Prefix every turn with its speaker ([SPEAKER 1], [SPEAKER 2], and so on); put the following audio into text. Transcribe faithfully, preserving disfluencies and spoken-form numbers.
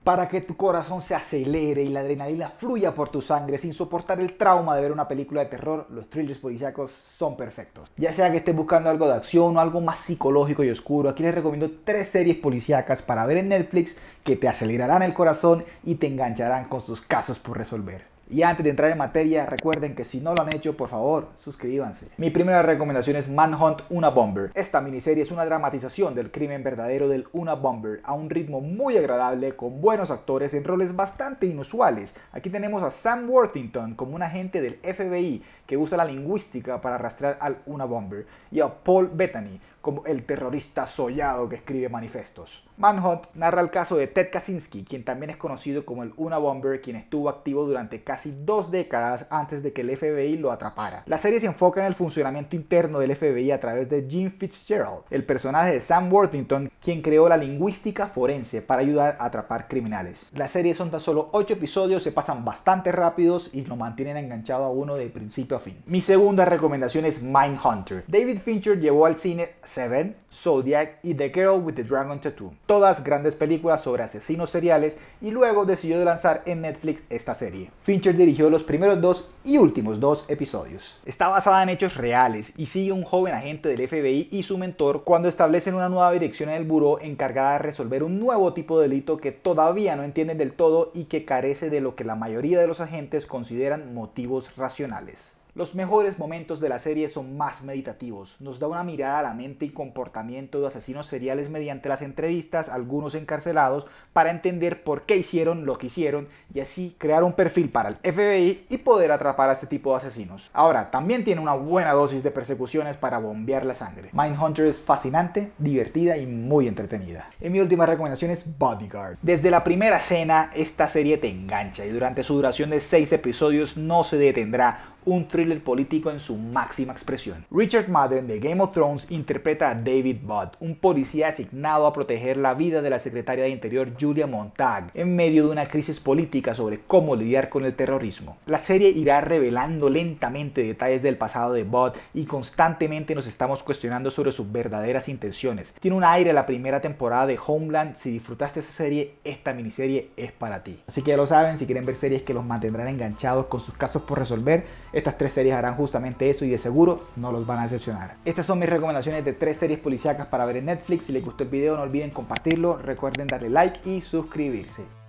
[SPEAKER 1] para que tu corazón se acelere y la adrenalina fluya por tu sangre sin soportar el trauma de ver una película de terror, los thrillers policíacos son perfectos. Ya sea que estés buscando algo de acción o algo más psicológico y oscuro, aquí les recomiendo tres series policíacas para ver en Netflix que te acelerarán el corazón y te engancharán con sus casos por resolver. Y antes de entrar en materia, recuerden que si no lo han hecho, por favor, suscríbanse. Mi primera recomendación es Manhunt Unabomber. Esta miniserie es una dramatización del crimen verdadero del Unabomber a un ritmo muy agradable, con buenos actores en roles bastante inusuales. Aquí tenemos a Sam Worthington como un agente del F B I que usa la lingüística para rastrear al Unabomber, y a Paul Bettany como el terrorista sollado que escribe manifestos. Manhunt narra el caso de Ted Kaczynski, quien también es conocido como el Unabomber, quien estuvo activo durante casi dos décadas antes de que el F B I lo atrapara. La serie se enfoca en el funcionamiento interno del F B I a través de Jim Fitzgerald, el personaje de Sam Worthington, quien creó la lingüística forense para ayudar a atrapar criminales. La serie son tan solo ocho episodios, se pasan bastante rápidos y lo mantienen enganchado a uno de principio a fin. Mi segunda recomendación es Mindhunter. David Fincher llevó al cine Seven, Zodiac y The Girl with the Dragon Tattoo, todas grandes películas sobre asesinos seriales, y luego decidió lanzar en Netflix esta serie. Fincher dirigió los primeros dos y últimos dos episodios. Está basada en hechos reales y sigue a un joven agente del F B I y su mentor cuando establecen una nueva dirección en el buró encargada de resolver un nuevo tipo de delito que todavía no entienden del todo y que carece de lo que la mayoría de los agentes consideran motivos racionales. Los mejores momentos de la serie son más meditativos, nos da una mirada a la mente y comportamiento de asesinos seriales mediante las entrevistas a algunos encarcelados para entender por qué hicieron lo que hicieron y así crear un perfil para el F B I y poder atrapar a este tipo de asesinos. Ahora, también tiene una buena dosis de persecuciones para bombear la sangre. Mindhunter es fascinante, divertida y muy entretenida. Y mi última recomendación es Bodyguard. Desde la primera escena, esta serie te engancha y durante su duración de seis episodios no se detendrá. Un thriller político en su máxima expresión. Richard Madden de Game of Thrones interpreta a David Budd, un policía asignado a proteger la vida de la secretaria de Interior Julia Montag en medio de una crisis política sobre cómo lidiar con el terrorismo. La serie irá revelando lentamente detalles del pasado de Budd y constantemente nos estamos cuestionando sobre sus verdaderas intenciones. Tiene un aire a la primera temporada de Homeland. Si disfrutaste esa serie, esta miniserie es para ti. Así que ya lo saben, si quieren ver series que los mantendrán enganchados con sus casos por resolver, estas tres series harán justamente eso y de seguro no los van a decepcionar. Estas son mis recomendaciones de tres series policíacas para ver en Netflix. Si les gustó el video no olviden compartirlo, recuerden darle like y suscribirse.